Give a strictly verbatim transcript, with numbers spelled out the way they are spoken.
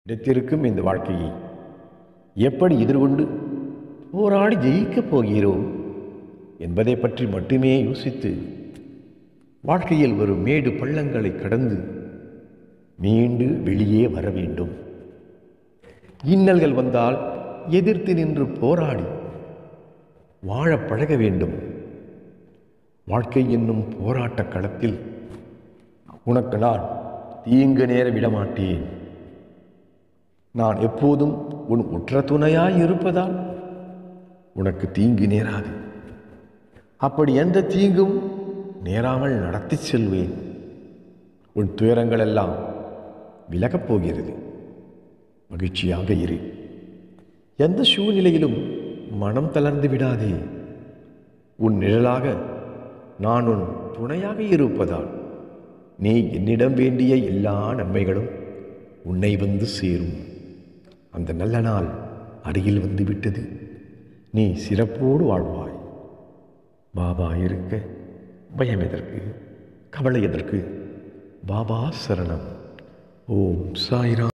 கிடைத்திருக்கும் இந்த வாழ்க்கையை எப்படி எதிர்கொண்டு போராடி ஜெயிக்கப் போகிறோம் என்பதை பற்றி மட்டுமே யோசித்து வாழ்க்கையில் வரும் மேடு பள்ளங்களை கடந்து மீண்டு வெளியே வர வேண்டும். இன்னல்கள் வந்தால் எதிர்த்து நின்று போராடி வாழ பழக வேண்டும். வாழ்க்கை என்னும் போராட்ட களத்தில் உனக்கு நான் தீங்கு நேர விடமாட்டேன். நான் எப்போதும் உன் உற்ற துணையாய் இருப்பதால் உனக்கு தீங்கு நேராது. அப்படி எந்த தீங்கும் நேராமல் நடத்தி செல்வேன். உன் துயரங்கள் எல்லாம் விலகப் போகிறது. மகிழ்ச்சியாக இரு. எந்த சூழ்நிலையிலும் மனம் தளர்ந்து விடாதே. உன் நிழலாக நான் உன் துணையாக இருப்பதால் நீ என்னிடம் வேண்டிய எல்லா நன்மைகளும் உன்னை வந்து சேரும். அந்த நல்ல நாள் அருகில் வந்து விட்டது. நீ சிறப்போடு வாழ்வாய். பாபா இருக்க பயம் எதற்கு, கவலை எதற்கு? பாபா சரணம். ஓம் சாய்ராம்.